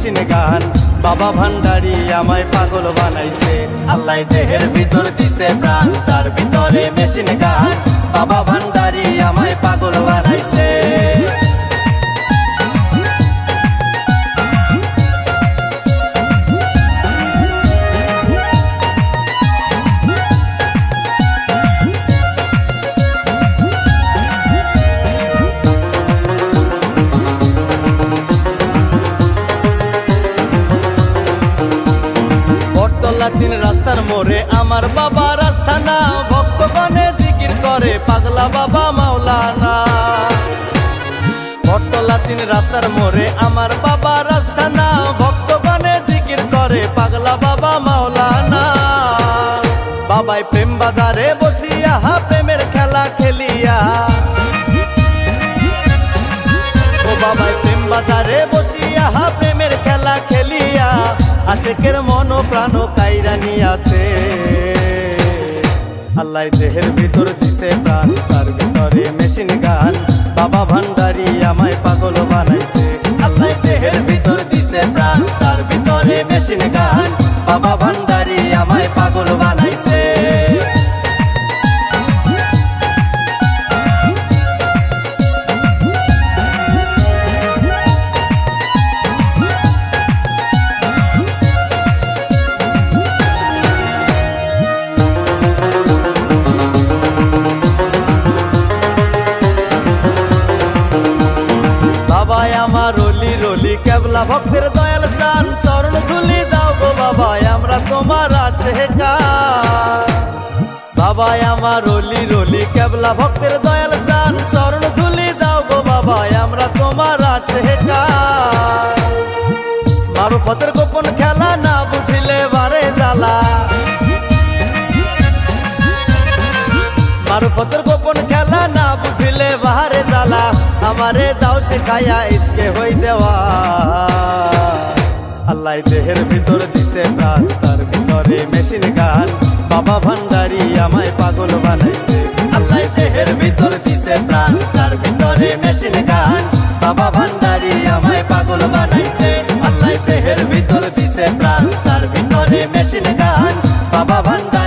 Machine gun. বাবা ভান্ডারি আমায় পাগল বানাইছে, আল্লাহ দেহের ভিতর দিছে প্রাণ, তার ভিতরে মেশিন গান। বাবা ভান্ডারি আমায় পাগল বানাইছে। তিন রাস্তার মোড়ে আমার বাবা রাস্তানা, ভক্তগণে জিকির করে পাগলা বাবা মাওলানা। বটতলা তিন রাস্তার মোড়ে আমার বাবা রাস্তানা, ভক্তগণে জিকির করে পাগলা বাবা মাওলানা। বাবাই প্রেম বাজারে বসিয়া প্রেমের খেলা খেলিয়া, ও বাবাই প্রেম বাজারে বসিয়া প্রেমের খেলা খেলিয়া, আশেকের মন প্রাণ কাইরা নিয়াছে। আল্লাহ দেহের ভিতর দিছে প্রাণ, তার ভিতরে মেশিন গান। বাবা ভান্ডারি আমায় পাগল বানাইছে, আল্লাহ দেহের ভিতর দিছে প্রাণ, তার ভিতরে মেশিন গান। বাবা ভান্ডারি আমায় পাগল বানাইছে। আমার রলি রলি কেবলা ভক্তের দয়াল স্থান, চরণ ধুলি দাও গো বাবা আমরা তোমার আশেকার। বাবা আমার রলি রলি কেবলা ভক্তের দয়াল স্থান, চরণ ধুলি দাও গো বাবা আমরা তোমার আশেকার। মারুফতের গোপন খেলা না বুঝিলে বারে জ্বালা, মারুফতের গোপন খেলা না বুঝিলে বাহারে জ্বালা। আমারে দাও শেখায়া ইশকে হই দেওয়া, আল্লাহ দেহের ভিতর দিছে প্রাণ, তার ভিতরে মেশিন গান। বাবা ভান্ডারি আমায় পাগল বানাইছে, আল্লাহ দেহের ভিতর দিছে প্রাণ, তার ভিতরে মেশিন গান। বাবা ভান্ডারি আমায় পাগল বানাইছে, আল্লাহ দেহের ভিতর দিছে প্রাণ, তার ভিতরে মেশিন গান। বাবা ভান্ডারি